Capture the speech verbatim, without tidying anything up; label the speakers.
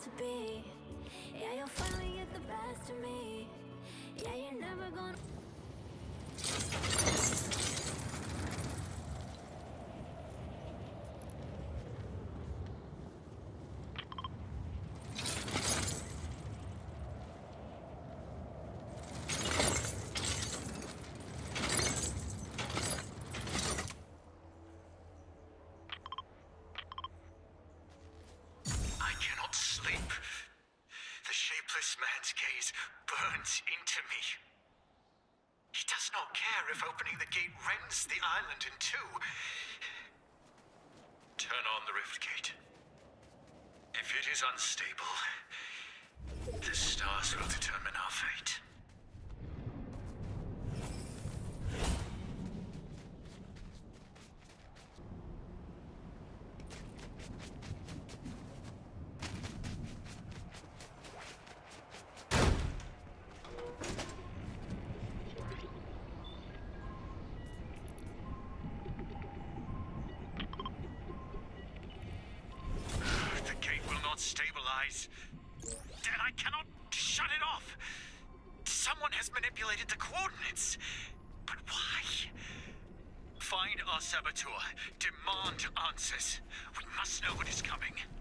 Speaker 1: to be. Yeah, you'll finally get the best of me. Yeah, you're never gonna.
Speaker 2: Man's gaze burns into me. He does not care if opening the gate rends the island in two. Turn on the Rift Gate. If it is unstable, the stars will determine our fate. Stabilize. Then I cannot shut it off. Someone has manipulated the coordinates. But why? Find our saboteur. Demand answers. We must know what is coming.